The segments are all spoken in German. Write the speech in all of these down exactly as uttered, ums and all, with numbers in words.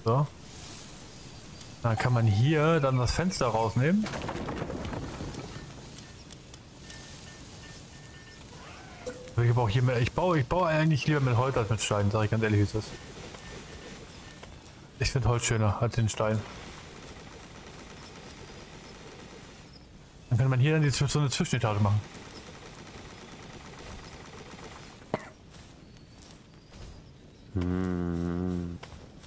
So. Dann kann man hier dann das Fenster rausnehmen. Ich baue hier mehr, ich baue, ich baue eigentlich lieber mit Holz als mit Stein, sage ich ganz ehrlich, wie es ist. Ich finde Holz schöner als den Stein. Dann kann man hier dann die, so eine Zwischenetage machen. Hm.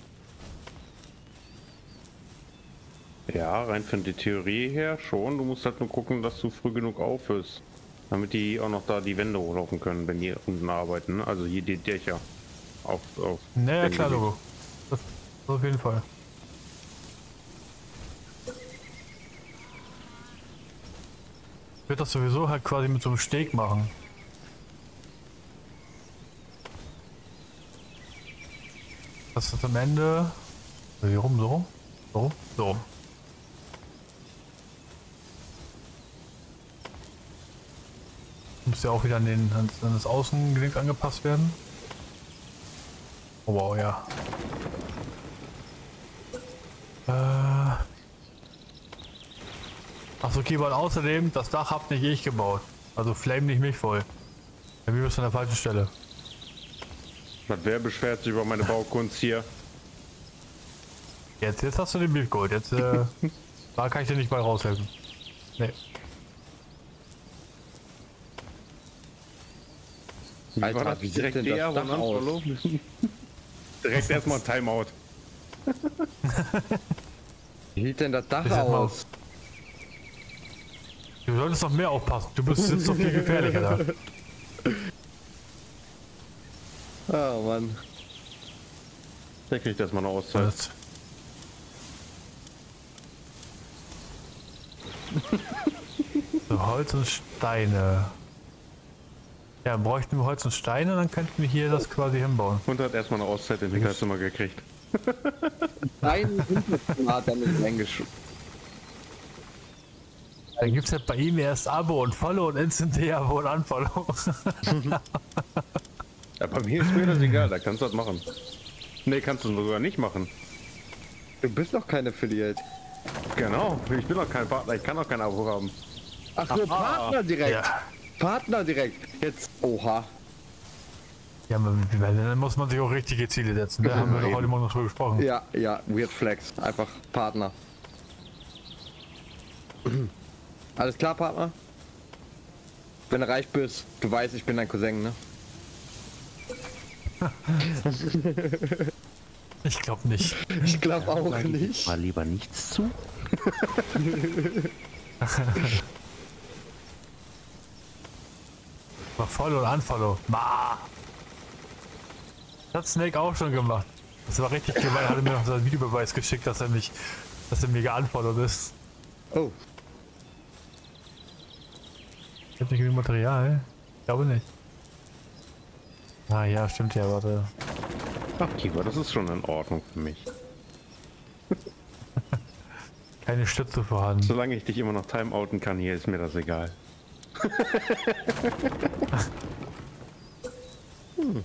Ja, rein von der Theorie her schon. Du musst halt nur gucken, dass du früh genug aufhörst, damit die auch noch da die Wände hochlaufen können, wenn die unten arbeiten. Ne? Also hier die Dächer. Auf, auf naja, klar, Logo. Das, das auf jeden Fall. Ich würde das sowieso halt quasi mit so einem Steg machen. Das ist am Ende. Hier rum, so. So, so. Muss ja auch wieder an, den, an das Außengelenk angepasst werden. Oh wow, ja. Äh. Achso, okay, weil außerdem, das Dach habt nicht ich gebaut. Also flame nicht mich voll. Bei mir bist du an der falschen Stelle. Wer beschwert sich über meine Baukunst hier? Jetzt, jetzt hast du den Bild geholt. Jetzt, äh, da kann ich dir nicht mal raushelfen. Nee. Wie Alter, war das? wie sieht Direkt denn D das R Dach und aus? Unfollow? Direkt erstmal ein Timeout. Wie sieht denn das Dach Ich sag mal, aus? Du solltest noch mehr aufpassen. Du bist jetzt noch viel gefährlicher da. Oh Mann. Der kriegt erstmal eine Auszeit. Das- So, Holz und Steine. Ja, bräuchten wir Holz und Steine, dann könnten wir hier das quasi hinbauen. Und hat erstmal eine Auszeit im Hinterzimmer gekriegt. Ein Hinterzimmer hat er nicht reingeschoben. Dann gibt es halt bei ihm erst Abo und Follow und Instant Abo und Unfollow. Ja, bei mir ist mir das egal, da kannst du das machen. Ne, kannst du sogar nicht machen. Du bist doch kein Affiliate. Genau, ich bin doch kein Partner, ich kann auch kein Abo haben. Ach so, Partner direkt. Ja. Partner direkt. Jetzt. Oha. Ja, man- dann muss man sich auch richtige Ziele setzen. Da haben wir doch heute Morgen noch drüber gesprochen. Ja, ja, Weird Flex. Einfach Partner. Alles klar, Partner? Wenn du reich bist, du weißt, ich bin dein Cousin, ne? Ich glaube nicht. Ich glaube auch nicht. Mal lieber nichts zu. Mach Follow und Unfollow. Ma. Das hat Snake auch schon gemacht. Das war richtig gemein. Er hatte mir noch so einen Videobeweis geschickt, dass er mich, dass er mir geunfollowed ist. Oh. Ich hab nicht genug Material. Ich glaube nicht. Ah ja, stimmt ja, warte. Ach, Kiva, das ist schon in Ordnung für mich. Keine Stütze vorhanden. Solange ich dich immer noch timeouten kann, hier ist mir das egal. hm.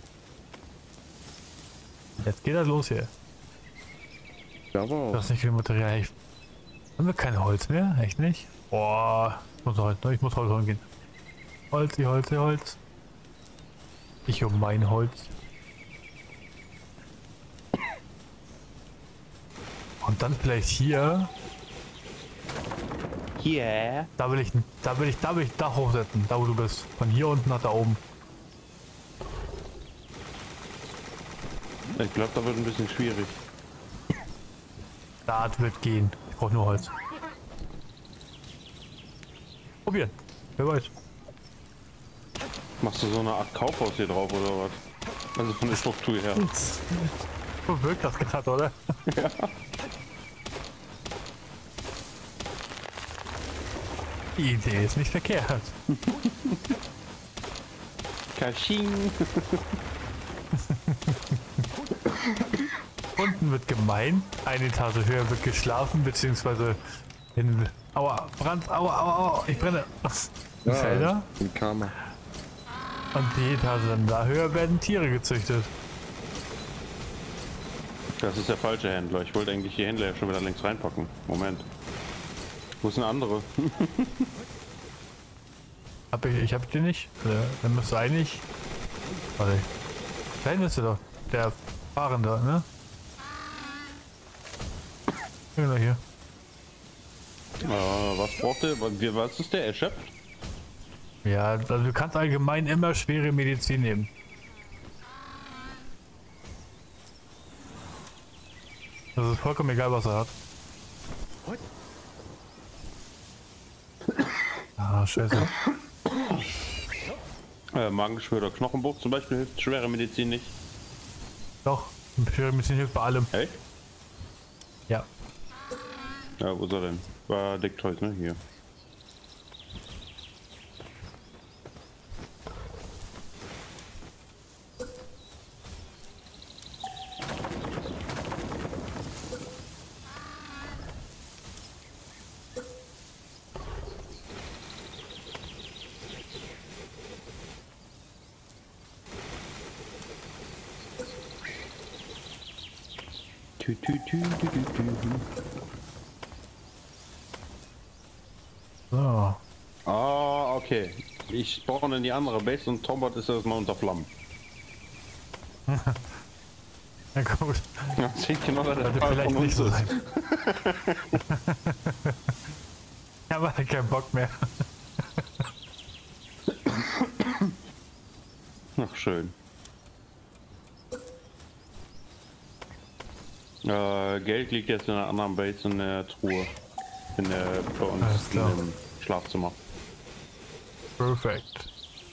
Jetzt geht das los hier. Ja, aber Du auch. hast nicht genug Material. Ich, haben wir kein Holz mehr? Echt nicht? Boah, ich muss Holz, ich muss Holz holen gehen. Holz, Holz, Holz. Ich um mein Holz. Und dann vielleicht hier. Yeah. Da will ich, da will ich, da will ich Dach hochsetzen, da wo du bist. Von hier unten nach da oben. Ich glaube, da wird ein bisschen schwierig. Das wird gehen. Ich brauche nur Holz. Probieren. Wer weiß. Machst du so eine Art Kaufhaus hier drauf oder was? Also von der Struktur her. So wirkt das gerade, oder? Ja. Die Idee ist nicht verkehrt. Kasching. Unten wird gemein, eine Etage höher wird geschlafen, beziehungsweise in... Aua, Brand, aua, aua, aua, ich brenne. Die Felder. Ein Karma. Und die Etage dann da höher werden Tiere gezüchtet. Das ist der falsche Händler. Ich wollte eigentlich die Händler ja schon wieder längst reinpacken. Moment. Wo ist eine andere? Hab ich, ich hab den nicht. Äh, Dann müsste eigentlich. Warte. Da hinten ist er doch. Der Fahrende, ne? Genau hier. Ah, was braucht der? Was was ist der? Erschöpft? Ja, also du kannst allgemein immer schwere Medizin nehmen. Das ist vollkommen egal, was er hat. Ah, scheiße. Äh, Magengeschwür oder Knochenbruch zum Beispiel hilft schwere Medizin nicht. Doch, schwere Medizin hilft bei allem. Hey? Ja. Ja, wo ist er denn? War Dicktoys, ne? Hier. Tü, tü, tü, tü, tü, tü. So. Ah, okay. Ich spawn in die andere Base und Tombot ist erstmal unter Flammen. Ja gut. Ja, sieht genau der Sollte Fall vielleicht von nicht uns so ist. sein. Ja, aber hat keinen Bock mehr. Ach, schön. Äh, Geld liegt jetzt in einer anderen Base in der Truhe. In der, bei uns Alles klar. im Schlafzimmer. Perfekt.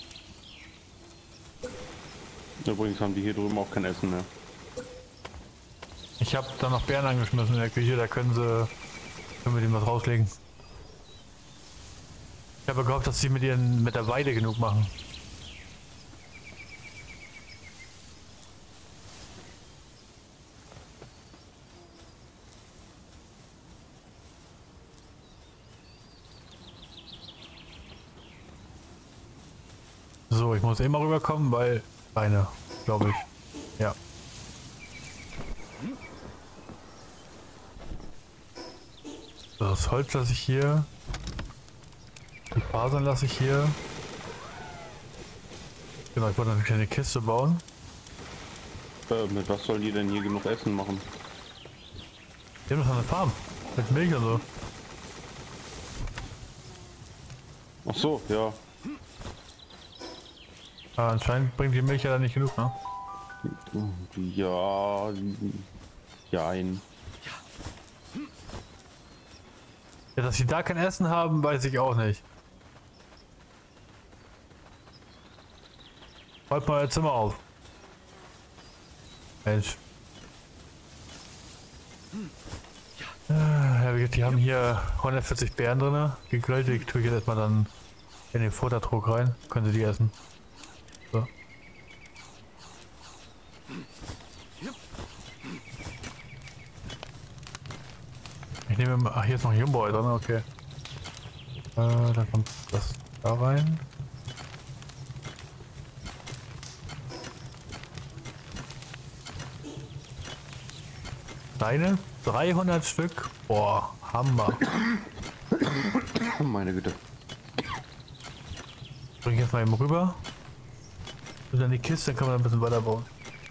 Übrigens haben die hier drüben auch kein Essen mehr. Ich habe da noch Bären angeschmissen in der Küche, da können sie können wir dem was rauslegen. Ich habe gehofft, dass sie mit ihren mit der Weide genug machen. So, ich muss eh mal rüberkommen, weil Beine, glaube ich. Ja. So, das Holz lasse ich hier. Die Fasern lasse ich hier. Genau, ich wollte eine kleine Kiste bauen. Äh, mit was sollen die denn hier genug Essen machen? Wir haben doch eine Farm. Mit Milch und so. Ach so, ja. Aber anscheinend bringt die Milch ja dann nicht genug, ne? Ja. Ja, ein. Ja, dass sie da kein Essen haben, weiß ich auch nicht. Räumt mal euer Zimmer auf. Mensch. Äh, Ja, wie gesagt, die haben hier hundertvierzig Beeren drin, gegrillt. Die tue ich jetzt erstmal dann in den Futtertrog rein. Können sie die essen. So. Ich nehme mal. Ach, hier ist noch ein Jumbo drin, okay. Äh, dann kommt das da rein. Deine dreihundert Stück. Boah, Hammer. Oh, meine Güte. Bring ich jetzt mal eben rüber. Und dann die Kiste, dann können wir ein bisschen weiter bauen.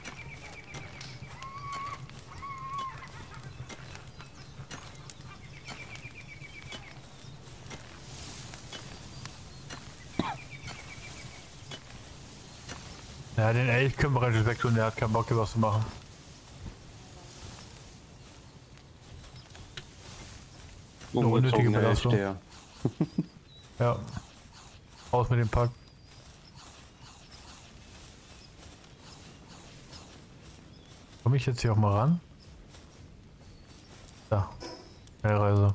Ja, den Elch können wir relativ wegtun, der hat keinen Bock hier was zu machen. unnötige Ungezogener Elch, Belastung. der. Ja. Raus mit dem Pack. Komme ich jetzt hier auch mal ran? Da. Reise.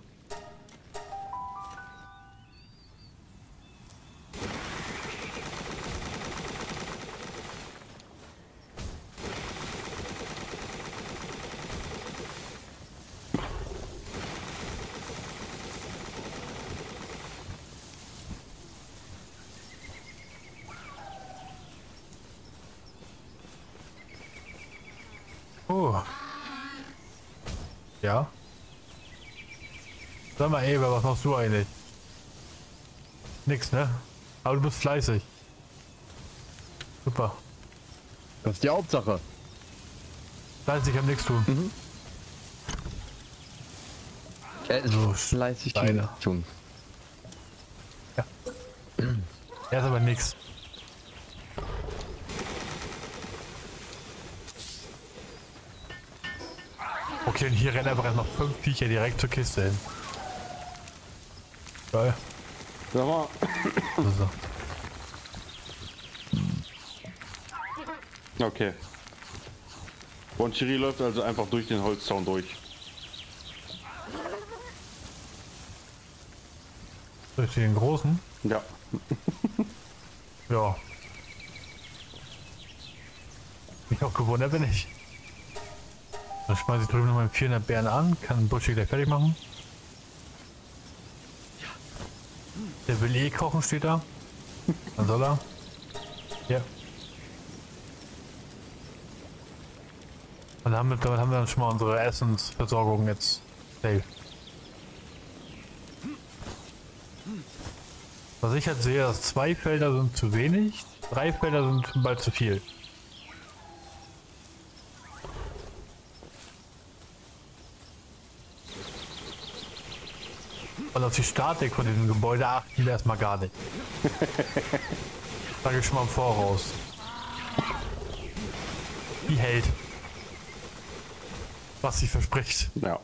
Oh. Ja. Sag mal, Eva, was machst du eigentlich? Nix, ne? Aber du bist fleißig. Super. Das ist die Hauptsache. Fleißig kann nichts tun. Mhm. Er ist So, fleißig Steine. tun. Ja. Er ist aber nix. Okay, und hier rennen einfach erstmal fünf Viecher direkt zur Kiste hin. Geil. Sag mal, Also, okay. Bon Chiri läuft also einfach durch den Holzzaun durch. durch den großen? Ja. Ja. Mich auch gewundert, bin ich. Dann schmeiße ich drüben noch mal vierhundert Bären an, kann Buschi gleich fertig machen. Der will eh kochen, steht da. Dann soll er. Ja. Und damit, damit haben wir dann schon mal unsere Essensversorgung jetzt safe. Was ich halt sehe, dass zwei Felder sind zu wenig, drei Felder sind bald zu viel. Und auf die Statik von diesem Gebäude achten wir erstmal gar nicht. Sag ich schon mal im Voraus. Die hält. Was sie verspricht. Ja.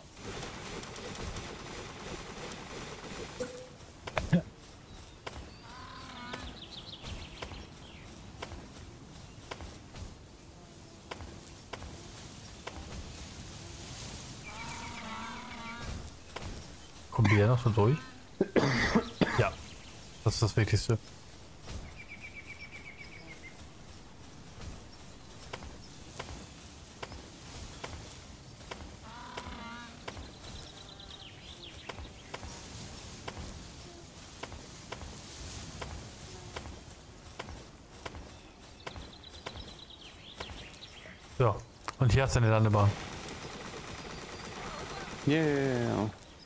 Kommt die ja noch so durch? Ja. Das ist das Wichtigste. So, und hier hast du eine Landebahn. Yeah.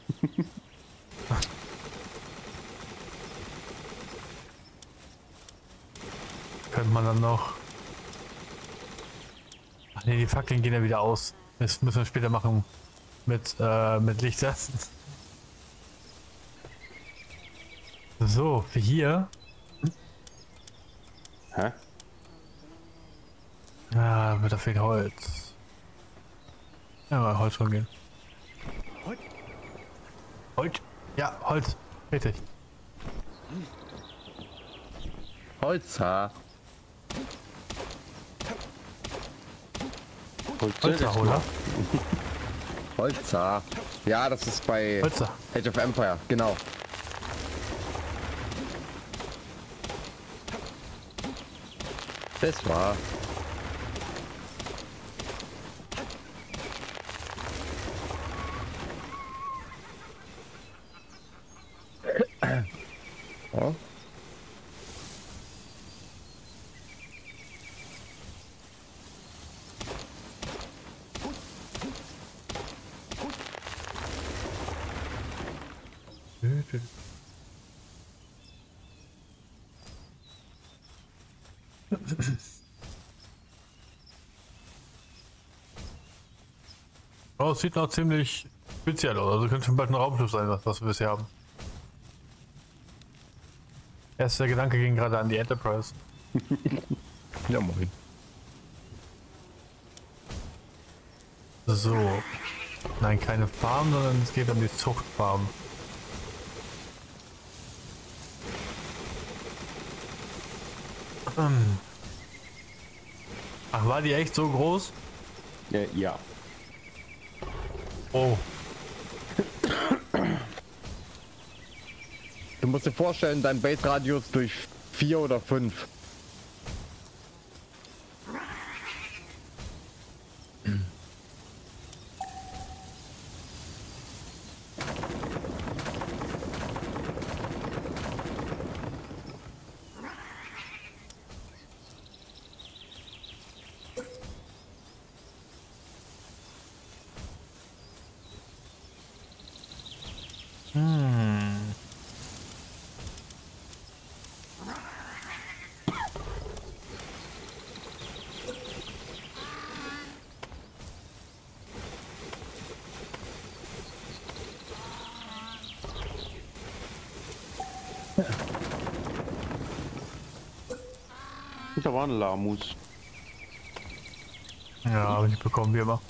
Könnte man dann noch... Ach nee, die Fackeln gehen ja wieder aus. Das müssen wir später machen. Mit, äh, mit Lichtsetzen. So, für hier... Hä? Ja, wird da viel Holz. Ja, mal Holz rumgehen. Holz? Ja, Holz. Richtig. Holzhaar. Holzerholer. Holzhaar. Ja, das ist bei Holzer. Age of Empire, genau. Das war. Ja. Oh, es sieht noch ziemlich speziell aus. Also könnte schon bald ein Raumschiff sein, was, was wir bisher haben. Erster Gedanke ging gerade an die Enterprise. Ja, moin. So. Nein, keine Farm, sondern es geht um die Zuchtfarm. Hm. Ach, war die echt so groß? Äh, ja. Oh. Du musst dir vorstellen, dein Base-Radius durch vier oder fünf. da war ein Lamus. Ja, aber die bekommen wir immer.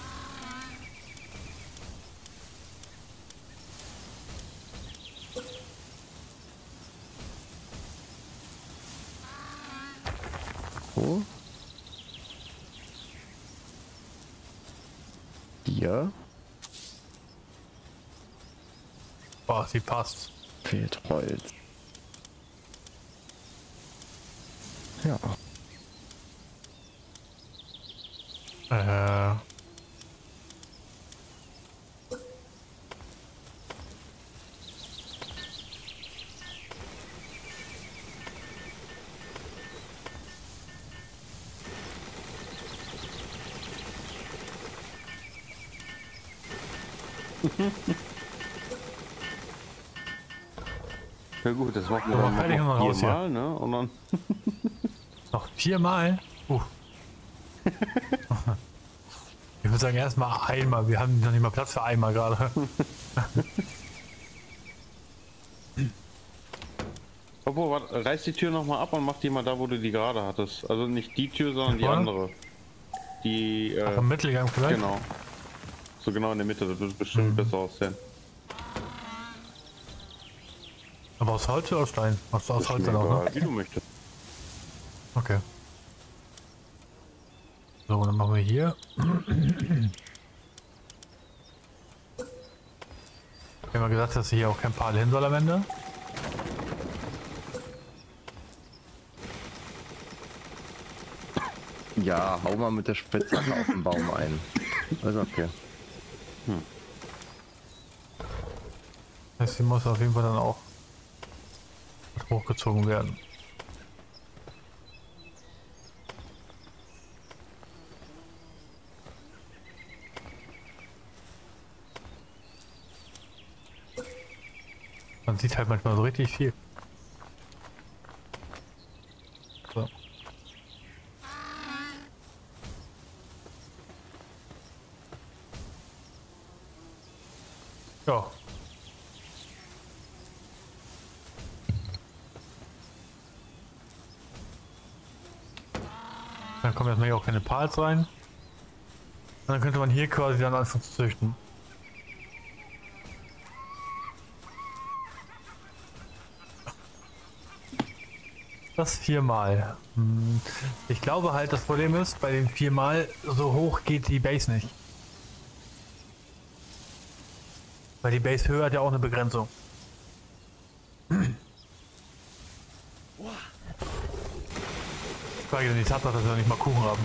So. Hier Boah, sie passt. fehlt Holz. Ja. Äh. Ja gut, das machen wir Aber dann kann ich noch noch raus hier? viermal, ne? Und dann Noch viermal? Uh. Ich würde sagen, erstmal einmal. Wir haben noch nicht mal Platz für einmal gerade. Obwohl, warte, reiß die Tür noch mal ab und mach die mal da, wo du die gerade hattest. Also nicht die Tür, sondern die Ja. andere. Die, äh, Ach, im Mittelgang vielleicht? genau. So genau in der Mitte, das wird bestimmt Mhm. besser aussehen. Aber aus Holz oder aus Stein? Aus, aus Ist Holz mir dann auch, ne? egal, wie du möchtest. Okay. So, dann machen wir hier. Wir haben ja gesagt, dass hier auch kein Pfahl hin soll am Ende. Ja, hau mal mit der Spitzhacke auf den Baum ein. Also okay. Das heißt, hier muss auf jeden Fall dann auch hochgezogen werden. Man sieht halt manchmal so richtig viel. So. Ja. Dann kommen erstmal hier auch keine Pals rein. Und dann könnte man hier quasi dann anfangen zu züchten. Das viermal. Hm, Ich glaube halt, das Problem ist, bei den viermal so hoch geht die Base nicht. Weil die Base-Höhe hat ja auch eine Begrenzung. Ich frage denn die Tatsache, dass wir nicht mal Kuchen haben.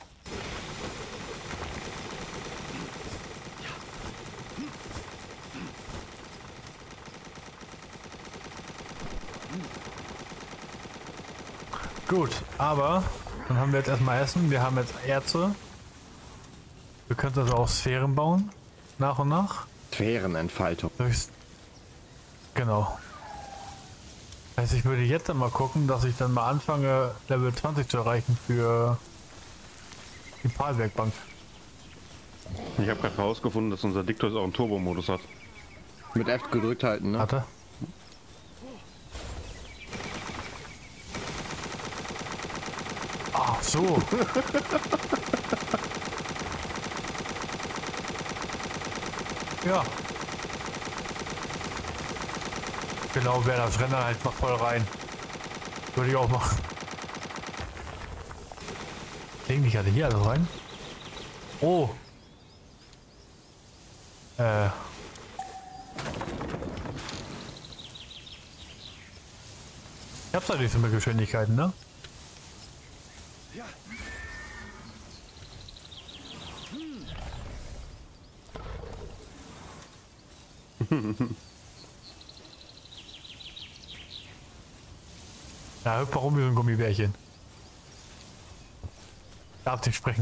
Gut, aber dann haben wir jetzt erstmal Essen. Wir haben jetzt Erze. Wir können also auch Sphären bauen. Nach und nach. Sphärenentfaltung. Durchs genau. Also ich würde jetzt dann mal gucken, dass ich dann mal anfange, Level zwanzig zu erreichen für die Pfahlwerkbank. Ich habe gerade herausgefunden, dass unser Diktus auch einen Turbo-Modus hat. Mit F gedrückt halten, ne? Warte. Ach so. Ja. Genau, wäre das Rennen halt mal voll rein. Würde ich auch machen. Legen die gerade hier alles rein? Oh. Äh. Ich hab's halt nicht so mit Geschwindigkeiten, ne? Ja, hüpf warum wie so ein Gummibärchen. Darf nicht sprechen.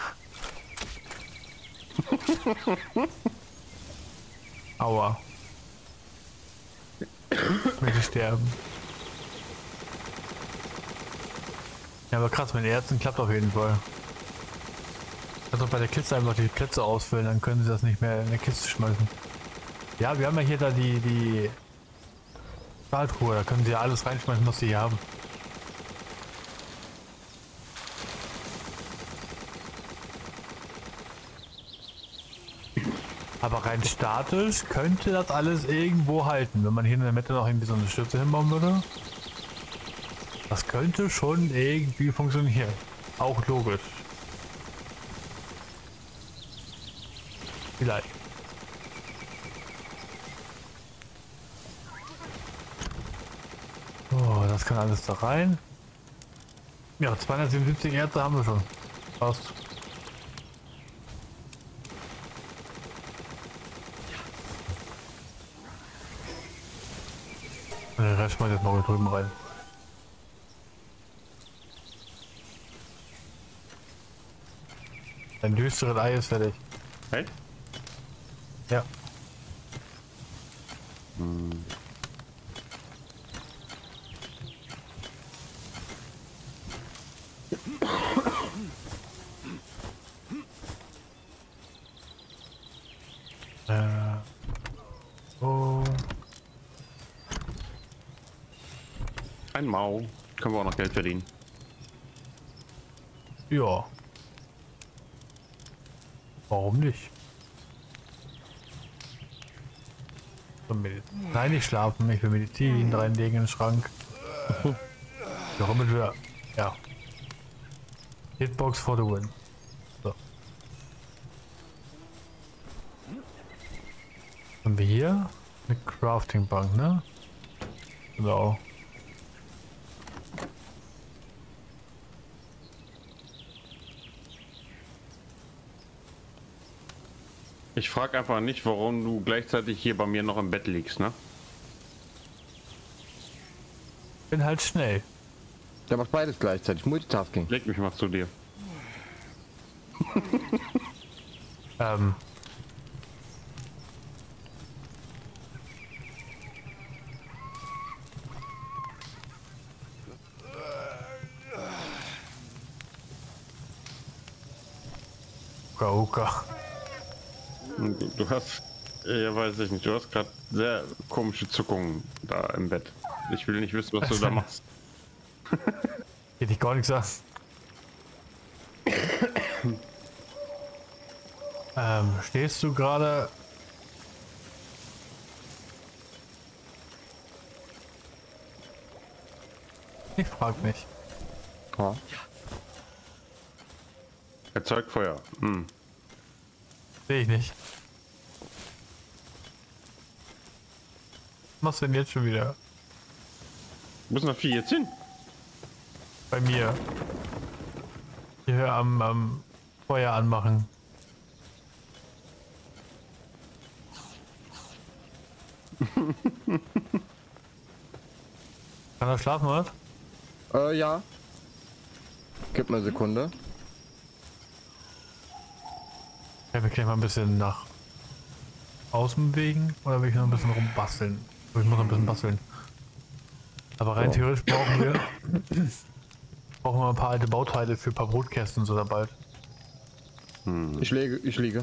Aua. Ich möchte sterben. Ja, aber krass, mit den Ärzten klappt auf jeden Fall. Also bei der Kiste einfach die Plätze ausfüllen, dann können sie das nicht mehr in eine Kiste schmeißen. Ja, wir haben ja hier da die, die Stahltruhe, da können sie ja alles reinschmeißen, was sie hier haben. Aber rein statisch könnte das alles irgendwo halten, wenn man hier in der Mitte noch irgendwie so eine Stütze hinbauen würde. Das könnte schon irgendwie funktionieren. Auch logisch. Vielleicht. Oh, das kann alles da rein. Ja, zweihundertsiebenundsiebzig Erze haben wir schon. Passt. Den Rest mal jetzt noch hier drüben rein. Ein düsteres Ei ist fertig. Hey? Ja. Hm. Äh. Oh. Ein Mau. Können wir auch noch Geld verdienen. Ja. Warum nicht? Nein, nicht schlafen. Ich will Medizin reinlegen in den Schrank. Warum wir? Ja. Hitbox for the win. So. Haben wir hier eine Crafting Bank, ne? Genau. Ich frage einfach nicht, warum du gleichzeitig hier bei mir noch im Bett liegst, ne? Bin halt schnell. Der macht beides gleichzeitig. Multitasking. Leg mich mal zu dir. Ähm. Uka, uka. Du, du hast, ja weiß ich nicht, du hast gerade sehr komische Zuckungen da im Bett. Ich will nicht wissen, was du da machst. Geht dich gar nichts an. ähm, stehst du gerade? Ich frag mich. Ja. Erzeugt Feuer. Hm. Sehe ich nicht. Was machst du denn jetzt schon wieder? Wo ist denn das Vieh jetzt hin? Bei mir. Hier am, am Feuer anmachen. Kann er schlafen, oder? Äh, ja. Gib mir eine Sekunde. Ja, wir gleich mal ein bisschen nach außen bewegen oder will ich noch ein bisschen rumbasteln? Ich muss noch ein bisschen basteln. Aber rein So. theoretisch brauchen wir brauchen wir ein paar alte Bauteile für ein paar Brutkästen und so dabei. Hm. Ich lege, ich liege.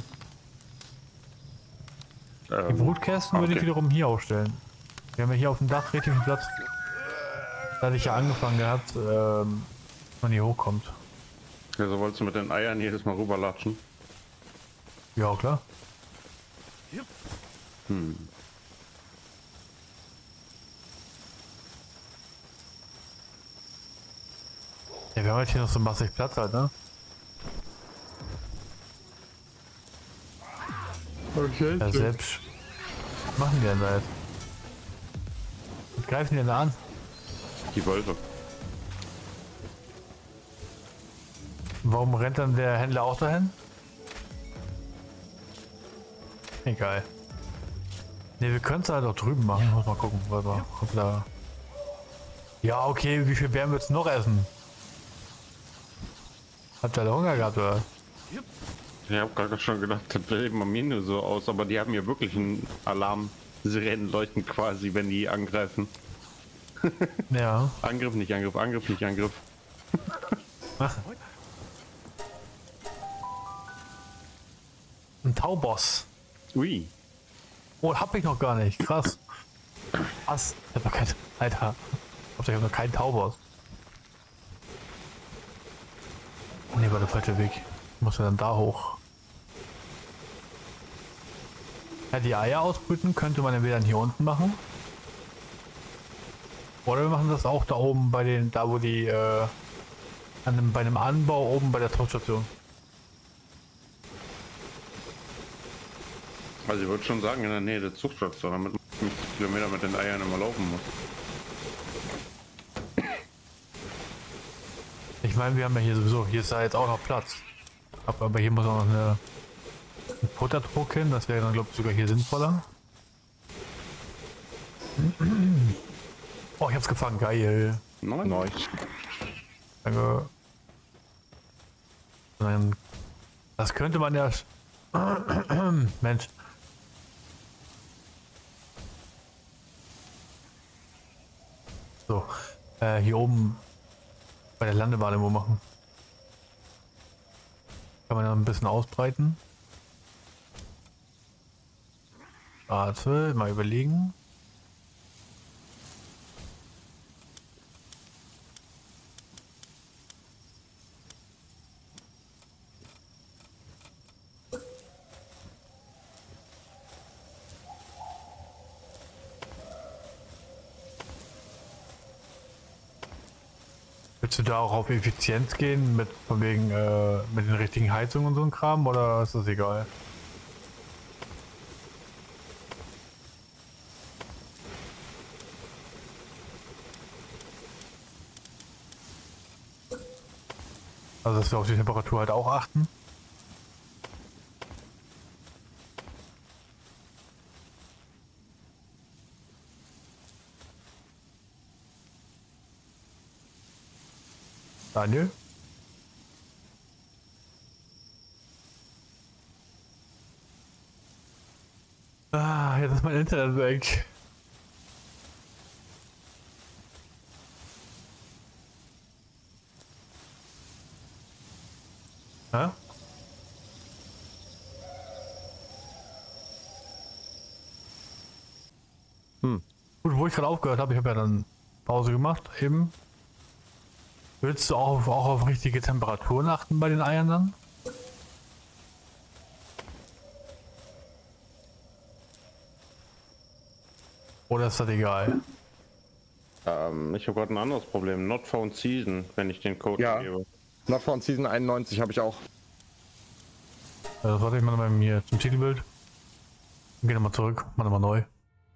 Die Ähm, Brutkästen würde ich okay. wiederum hier aufstellen. Wir haben ja hier auf dem Dach richtig viel Platz. Da hatte ich ja angefangen gehabt, ähm, man hier hochkommt. Ja, so wolltest du mit den Eiern jedes Mal rüberlatschen. Ja, klar. Hm. Ja, wir haben halt hier noch so massig Platz halt, ne? Okay. Ja, selbst. Was machen die denn da jetzt? Was greifen die denn da an? Die Wölfe. Warum rennt dann der Händler auch dahin? Egal. Ne, wir können es halt auch drüben machen. Muss mal gucken, weil wir, ob da. Ja, okay, wie viel Bären willst du noch essen? Habt ihr alle Hunger gehabt, oder? Ich habe gerade schon gedacht, das sieht bei mir nur so aus, aber die haben hier wirklich einen Alarm. Sirenen leuchten quasi, wenn die angreifen. Ja. Angriff, nicht Angriff, Angriff, nicht Angriff. Ein Tauboss. Ui. Oh, hab ich noch gar nicht. Krass. Was? Ich hab noch kein. Alter. Ich hab noch keinen Tauboss. Ne, war der falsche Weg. Ich muss ja dann da hoch. Ja, die Eier ausbrüten könnte man entweder hier unten machen. Oder wir machen das auch da oben bei den, da wo die, äh, an dem, bei einem Anbau oben bei der Tauchstation. Also ich würde schon sagen, in der Nähe der Zuchtstation, damit man fünfzig Kilometer mit den Eiern immer laufen muss. Ich meine, wir haben ja hier sowieso, hier ist ja jetzt auch noch Platz. Aber hier muss auch noch eine, ein Futterdruck hin, das wäre dann glaube ich sogar hier sinnvoller. Oh, ich hab's gefangen, geil. Nein. Neu. Danke. Nein, das könnte man ja... Mensch. So, äh, hier oben bei der Landebahn wo machen. Kann man ja ein bisschen ausbreiten. Warte, mal überlegen. Willst du da auch auf Effizienz gehen, mit von wegen äh, mit den richtigen Heizungen und so ein Kram, oder ist das egal? Also dass wir auf die Temperatur halt auch achten. Daniel? Ah, jetzt ist mein Internet weg. Hä? Hm. Gut, wo ich gerade aufgehört habe, ich habe ja dann Pause gemacht, eben. Willst du auch, auch auf richtige Temperaturen achten bei den Eiern dann? Oder ist das egal? Ähm, ich habe gerade ein anderes Problem. Not found season, wenn ich den Code Ja. gebe. Not von Season einundneunzig habe ich auch. Also, warte, ich mal bei mir zum Titelbild. Geh nochmal zurück, mach nochmal neu.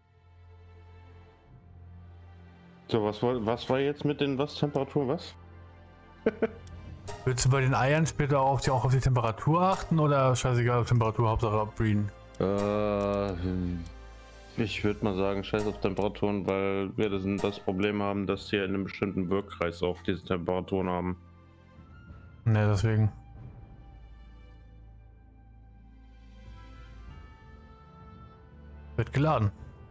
So, was war, was war jetzt mit den was Temperaturen, was? Willst du bei den Eiern später auch, die, auch auf die Temperatur achten oder scheißegal auf Temperatur, Hauptsache abbreeden? Äh, ich würde mal sagen, scheiß auf Temperaturen, weil wir das, das Problem haben, dass sie einen bestimmten Wirkkreis auf diese Temperaturen haben. Ne, deswegen. Wird geladen.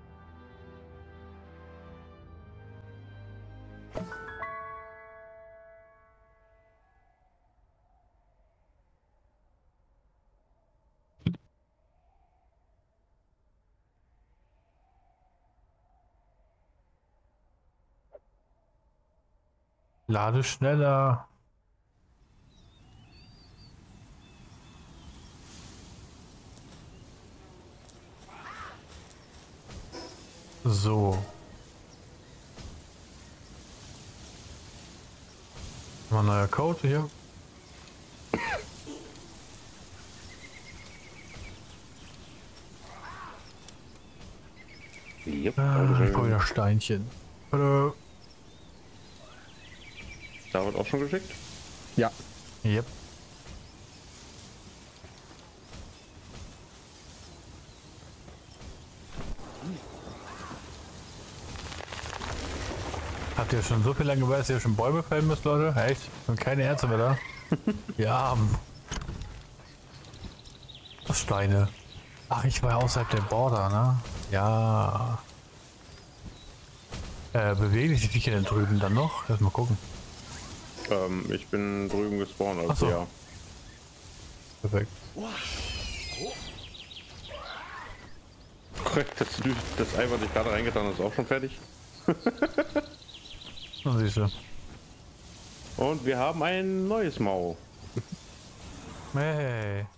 Lade schneller. So. Mal neuer Code hier. Yep, Ah, ich brauche wieder Steinchen. Hallo. Da wird auch schon geschickt. Ja. Yep. Habt ihr schon so viel lange gewartet, dass ihr schon Bäume fällen müsst, Leute? Echt? Und keine Ärzte mehr da? Ja. Was Steine? Ach, ich war ja außerhalb der Border, ne? Ja. Äh, bewegen sich die Viecher denn drüben dann noch? Lass mal gucken. Ähm, ich bin drüben gespawnt, also Ach so. ja. Perfekt. Korrekt, dass du das Ei, was ich gerade reingetan habe, ist auch schon fertig. Dann siehst du. Und wir haben ein neues Mau. Hey.